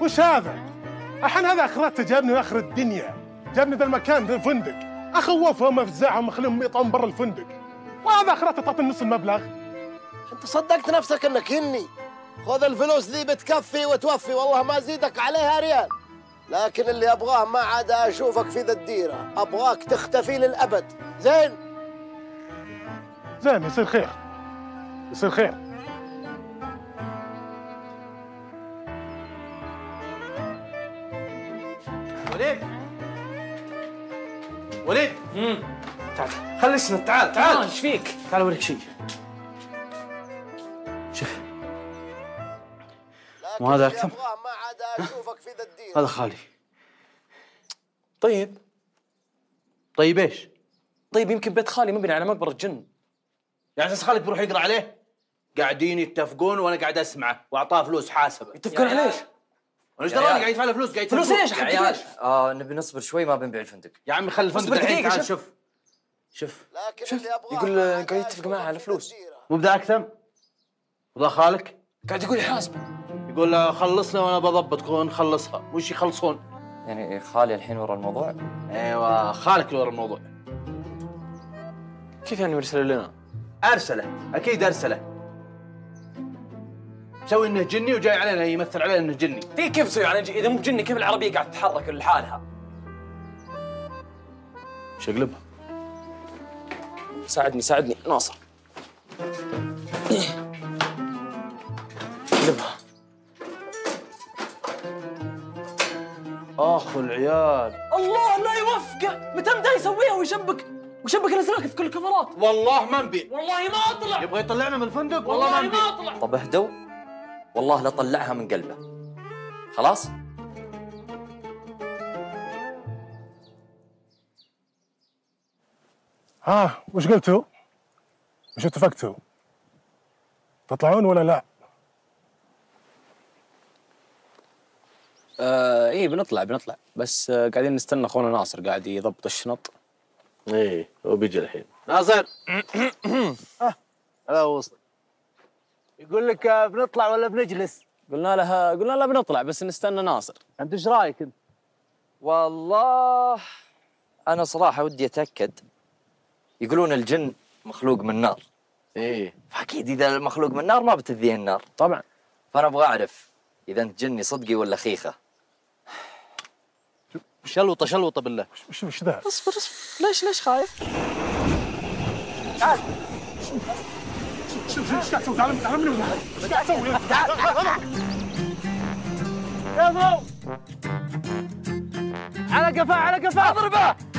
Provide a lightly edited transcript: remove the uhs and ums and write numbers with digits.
وش هذا؟ الحين هذا اخرته جابني اخر الدنيا، جابني ذا المكان ذا الفندق، اخوفهم افزعهم اخليهم يطعمون برا الفندق، وهذا اخرته تعطي نص المبلغ. انت صدقت نفسك انك هني. خذ الفلوس ذي بتكفي وتوفي، والله ما ازيدك عليها ريال. لكن اللي ابغاه ما عاد اشوفك في ذا الديره، ابغاك تختفي للابد. زين؟ زين، يصير خير، يصير خير. وليد وليد، تعال خلي اسند، تعال ايش فيك؟ تعال اوريك شيء. شوف، لكن وهذا اللي أكثر؟ ابغاه ما عاد اشوفك في ذا الديره. هذا خالي. طيب طيب ايش؟ طيب يمكن بيت خالي مبني على مقبرة جن. يعني اساس خالك بيروح يقرا عليه؟ قاعدين يتفقون وانا قاعد اسمعه واعطاه فلوس حاسبه. يتفقون على ايش؟ ايش دراني قاعد يدفع له فلوس؟ قاعد فلوس ايش؟ يا عيال نبي نصبر شوي، ما بنبيع الفندق. يا عمي خلي الفندق اصبر الحين. دقيقة، تعال شوف. شوف لكن اللي ابغاه يقول ما عاد قاعد يتفق أشوفك معه على في فلوس. الديرة. مو بذا اكثم؟ وذا خالك؟ قاعد يقول يحاسبه. يقول خلصنا وانا بضبط نخلصها. وش يخلصون؟ يعني خالي الحين ورا الموضوع؟ ايوه خالك اللي ورا الموضوع. كيف يعني مرسل لنا؟ ارسله، اكيد ارسله. مسوي انه جني وجاي علينا يمثل علينا انه جني. في كيف تسوي على اذا مو بجني كيف العربية قاعد تتحرك لحالها؟ شقلبها. ساعدني ناصر. قلبها. اخ العيال، الله لا يوفقه، متى بدا يسويها ويشبك الاسلاك في كل الكفرات. والله ما نبيع. والله ما اطلع. يبغى يطلعنا من الفندق. والله ما نبيع. اطلع. طب اهدوا، والله لا طلعها من قلبه. خلاص؟ ها، وش قلتوا؟ وش اتفقتوا؟ تطلعون ولا لا؟ ايه بنطلع بس قاعدين نستنى اخونا ناصر قاعد يضبط الشنط. ايه هو بيجي الحين. ناصر هلا وصل. يقول لك بنطلع ولا بنجلس؟ قلنا له بنطلع بس نستنى ناصر. انت ايش رايك انت؟ والله انا صراحه ودي اتاكد. يقولون الجن مخلوق من نار. ايه فاكيد اذا المخلوق من نار ما بتذيه النار. طبعا. فانا ابغى اعرف اذا انت جني صدقي ولا خيخه. شلوطه بالله. وش ذا؟ اصبر ليش خايف؟ تعال. شوف ايش قاعد تسوي؟ تعال مني ولا ايش قاعد تسوي؟ يا ضو على قفاه اضربه.